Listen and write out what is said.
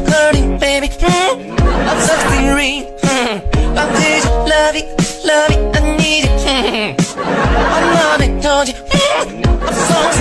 flirting, baby. I'm something real. I need you, love it, I need it. I love it, told you. I'm so